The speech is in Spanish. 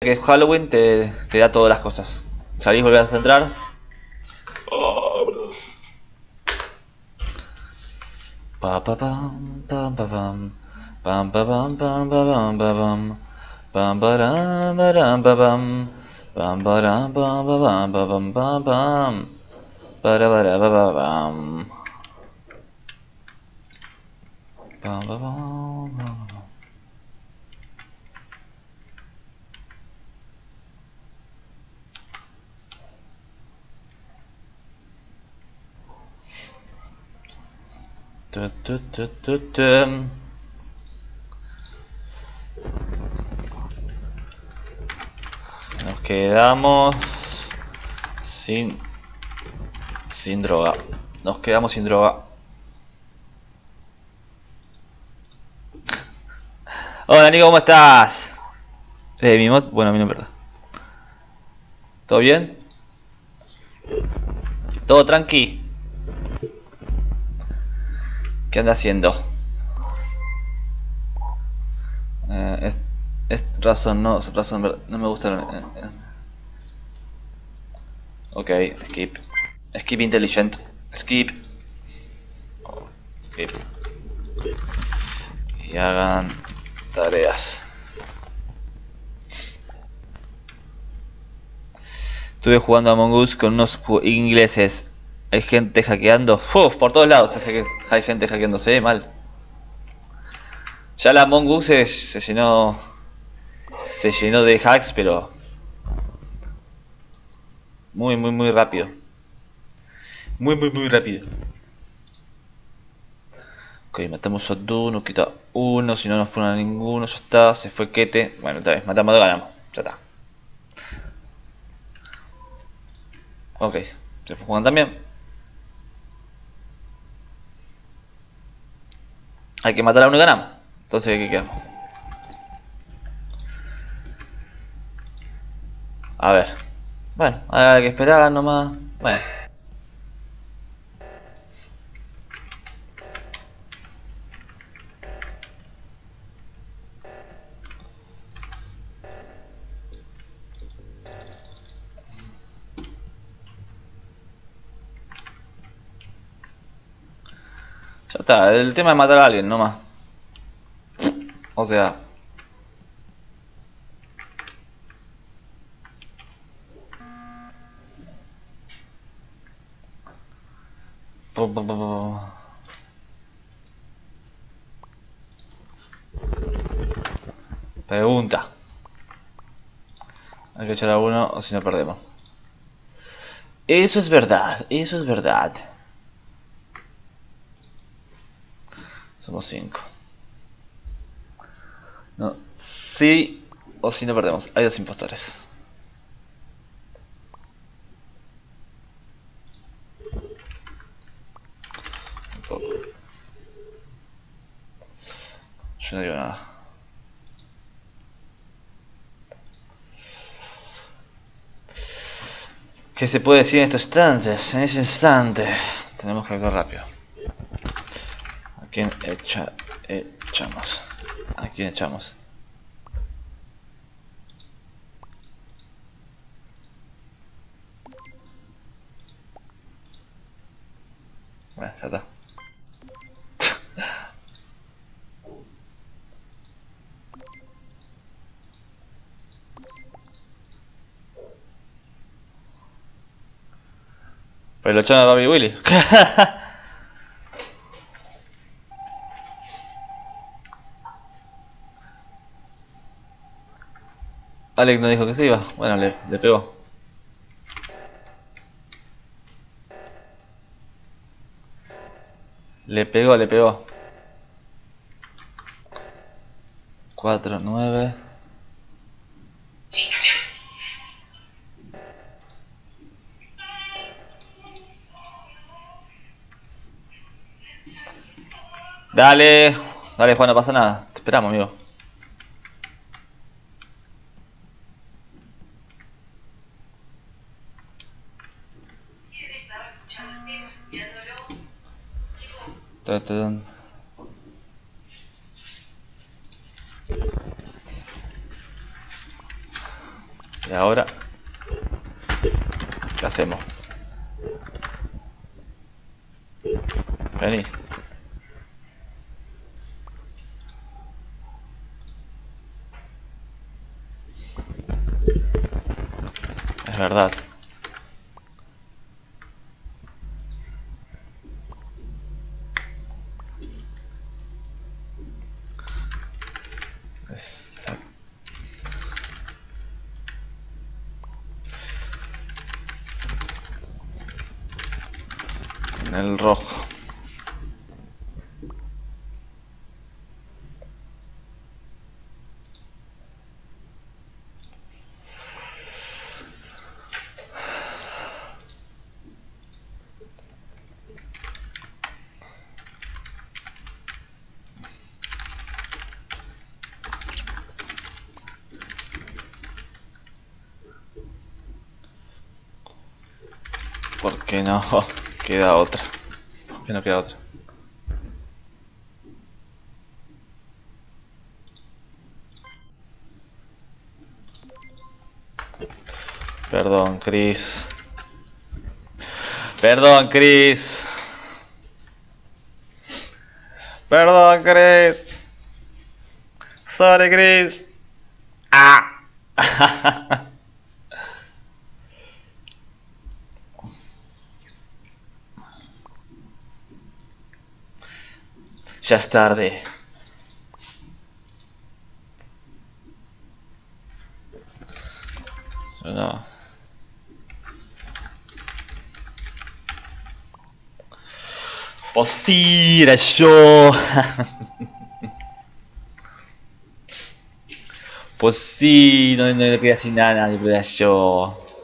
que es Halloween te da todas las cosas. Salís, volvés a entrar. Pa pa pam pam pa pam pam pa pam pam pa pam pa pam pam param param pa pam pam param pam pa pam pa pam pam pam para pa pam pam pa pam. Nos quedamos sin droga. Nos quedamos sin droga. Hola Nico, ¿cómo estás? Mi mod, bueno, a mí no me importa. ¿Todo bien? ¿Todo tranqui? ¿Qué anda haciendo? Es razón, no me gusta. Ok, skip. Skip intelligent. Skip. Skip. Y hagan tareas. Estuve jugando a Among Us con unos ingleses. Hay gente hackeando. Por todos lados hay gente hackeando. Se ve mal. Ya la Among Us se llenó de hacks, pero muy rápido. Muy rápido. Ok, matamos a dos, nos quita uno, si no nos fueron a ninguno, ya está, se fue Kete. Bueno, otra vez, matamos a dos, ganamos, ya está. Ok, se fue Juan también. Hay que matar a uno y ganamos. Entonces, ¿qué queda? A ver. Bueno, hay que esperar nomás. Bueno. Ya está, el tema es matar a alguien nomás. O sea... Pregunta. Hay que echar a uno o si no perdemos. Eso es verdad, eso es verdad. Somos 5. No, sí o si no perdemos. Hay dos impostores. Un poco. Yo no digo nada. ¿Qué se puede decir en estos instantes? En ese instante. Tenemos que actuar rápido. ¿A quién echamos? ¿A quién echamos? Bueno, ya está. Pero lo echaron a Bobby Willy. Alex no dijo que se iba. Bueno, le pegó. Le pegó. 4, 9. Dale, Juan, no pasa nada. Te esperamos, amigo. ahora, ¿qué hacemos? Vení. Es verdad. En el rojo. ¿Por qué no queda otra? ¿Por qué no queda otra? Perdón, Chris. Perdón, Chris. Perdón, Chris. Sorry, Chris. Ah. Ya es tarde. No. Pues sí, era yo. Pues sí, no le quería decir nada, pero era yo.